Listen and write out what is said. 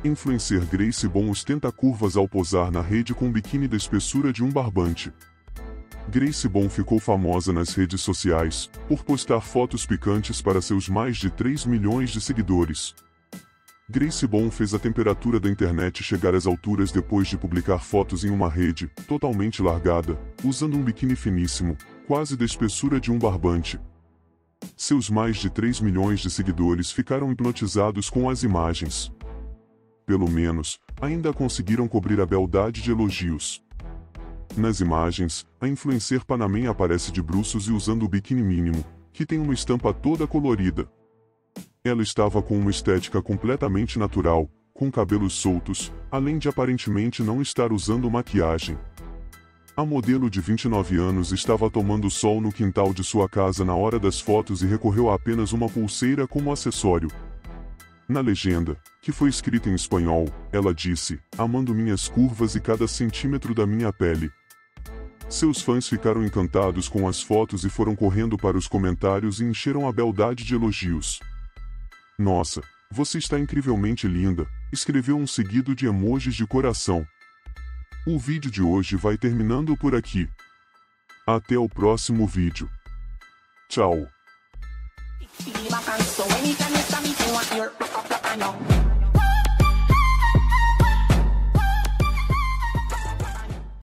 Influencer Grace Bon ostenta curvas ao posar na rede com um biquíni da espessura de um barbante. Grace Bon ficou famosa nas redes sociais por postar fotos picantes para seus mais de 3 milhões de seguidores. Grace Bon fez a temperatura da internet chegar às alturas depois de publicar fotos em uma rede, totalmente largada, usando um biquíni finíssimo, quase da espessura de um barbante. Seus mais de 3 milhões de seguidores ficaram hipnotizados com as imagens. Pelo menos, ainda conseguiram cobrir a beldade de elogios. Nas imagens, a influencer panamenha aparece de bruços e usando o biquíni mínimo, que tem uma estampa toda colorida. Ela estava com uma estética completamente natural, com cabelos soltos, além de aparentemente não estar usando maquiagem. A modelo de 29 anos estava tomando sol no quintal de sua casa na hora das fotos e recorreu a apenas uma pulseira como acessório. Na legenda, que foi escrita em espanhol, ela disse: "Amando minhas curvas e cada centímetro da minha pele." Seus fãs ficaram encantados com as fotos e foram correndo para os comentários e encheram a beldade de elogios. "Nossa, você está incrivelmente linda", escreveu um seguido de emojis de coração. O vídeo de hoje vai terminando por aqui. Até o próximo vídeo. Tchau.